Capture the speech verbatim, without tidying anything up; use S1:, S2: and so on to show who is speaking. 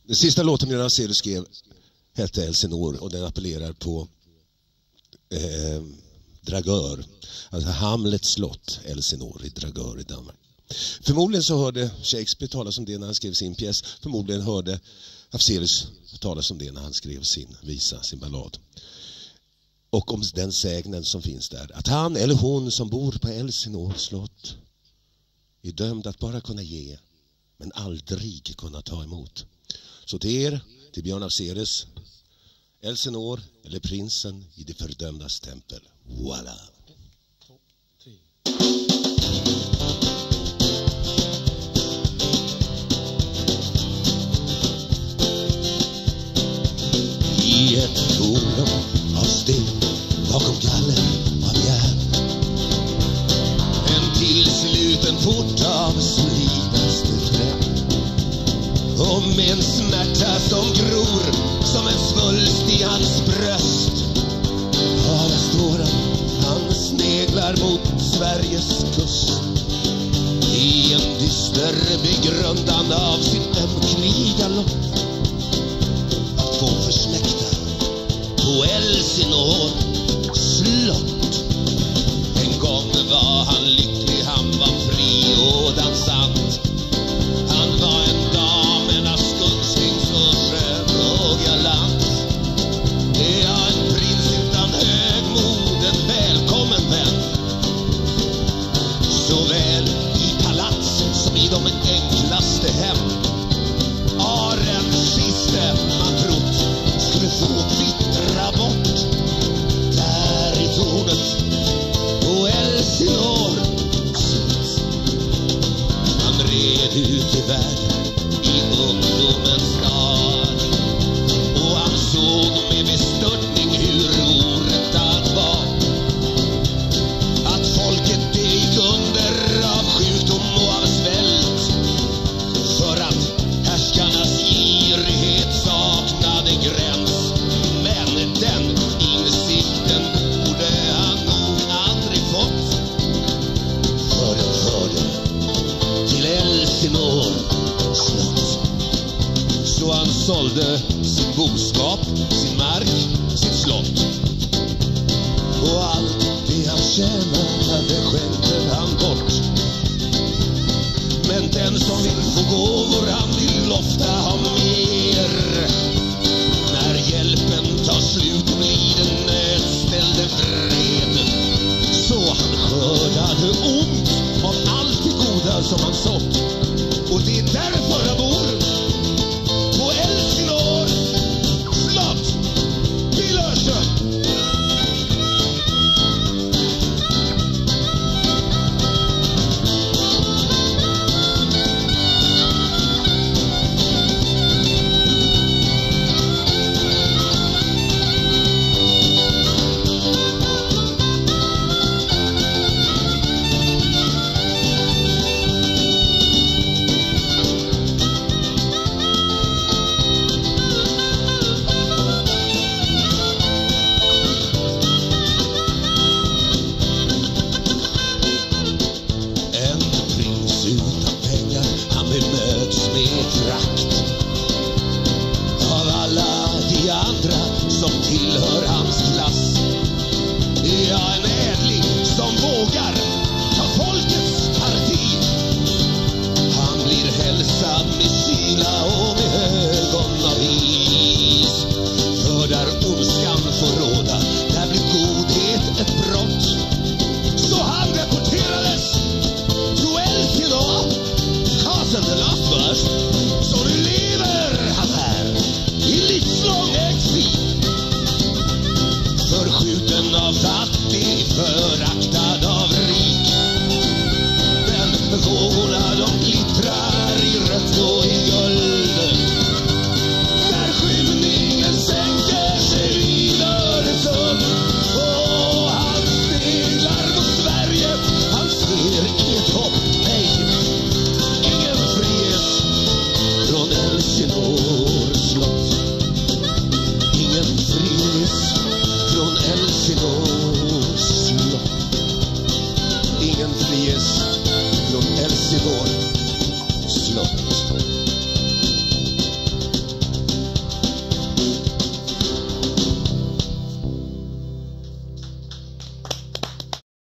S1: Den sista låten Björn Afzelius skrev hette Elsinore och den appellerar på eh, Dragör. Alltså Hamlets slott, Elsinore i Dragör i Danmark. Förmodligen så hörde Shakespeare talas om det när han skrev sin pjäs. Förmodligen hörde Afzelius talas om det när han skrev sin visa, sin ballad. Och om den sägnen som finns där. Att han eller hon som bor på Elsinore slott är dömd att bara kunna ge, men aldrig kunna ta emot. Så till er, till Björn Afzelius, Elsinore eller prinsen i det fördömdas tempel. Voilà! I ett torn av sten bakom gallen av järn, en tillsluten port av slinaste trä, och med en smärta som gror som en svulst i hans bröst, bara står han, han sneglar mot Sveriges kust i en dyster begrundan av sin ömkliga lott att få försläkta på Elsinore slott. En gång var han lycklig, han var fri och dansant. Han var en damernas skuldsting, så skön och galant. Det är en prins utan högmod, en välkommen vän, såväl i palats som i de enklaste hem. Aren siste man trott skulle få kvittra bort där i tornet på Elsinore slott. Han red ut i världen i ungdomens dag, och han såg med bestörtning hur orättat var att folket det gick under av sjukdom och av svält, för att härskarnas girighet saknade gräns. Men den insikten borde han nog aldrig fått, för den förde till Elsinore slott. Så han sålde sin boskap, sin mark, sitt slott, och allt det han tjänade skänkte han bort. Men den som vill få gåvor, han vill ofta ha mer. När hjälpen tar slut och blir den nödställde vred, så han skördade ont av allt det goda som han sått. Och det är därför han bor på Elsinore slott i Lösjö. Som tillhör